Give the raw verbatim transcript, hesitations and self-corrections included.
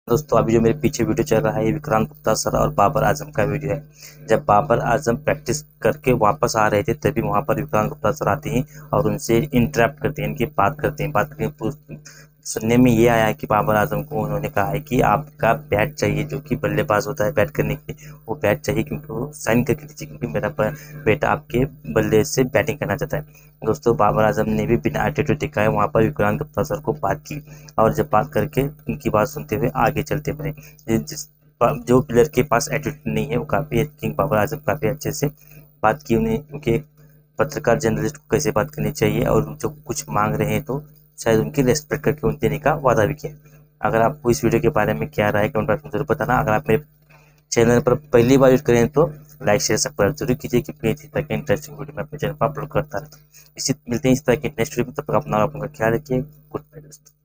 दोस्तों अभी जो मेरे पीछे वीडियो चल रहा है ये विक्रांत गुप्ता सर और बाबर आजम का वीडियो है। जब बाबर आजम प्रैक्टिस करके वापस आ रहे थे तभी वहां पर विक्रांत गुप्ता सर आते हैं और उनसे इंटरेक्ट करते हैं, इनकी बात करते हैं बात करके पूछ- सुनने में ये आया है कि बाबर आजम को उन्होंने कहा है कि आपका बैट चाहिए, जो कि बल्लेबाज होता है बैट करने के लिए, वो बैट चाहिए क्योंकि वो साइन करके दीजिए क्योंकि मेरा ब- बेटा आपके बल्ले से बैटिंग करना चाहता है। दोस्तों बाबर आजम ने भी बिना एटीट्यूड दिखाए वहां पर विक्रांत गुप्ता सर को बात की और जब बात करके उनकी बात सुनते हुए आगे चलते बने। जिस जिस जो प्लेयर के पास एटीट्यूड नहीं है वो काफ़ी किंग बाबर आजम काफ़ी अच्छे से बात की उन्हें, क्योंकि एक पत्रकार जर्नलिस्ट को कैसे बात करनी चाहिए और जो कुछ मांग रहे हैं तो शायद उनकी रेस्पेक्ट करके उन देने का वादा भी किया। अगर आपको इस वीडियो के बारे में क्या राय है कमेंट बॉक्स में जरूर बताना। अगर आप मेरे चैनल पर पहली बार यूज करें तो लाइक शेयर सब्सक्राइब जरूर कीजिए, क्योंकि इसी तरह के इंटरेस्टिंग वीडियो मैं अपने चैनल पर अपलोड करता रहता हूँ। इसी मिलते हैं इस तरह के नेक्स्ट वीडियो में, तब तक अपना और अपना ख्याल रखिए। गुड बाय दोस्तों।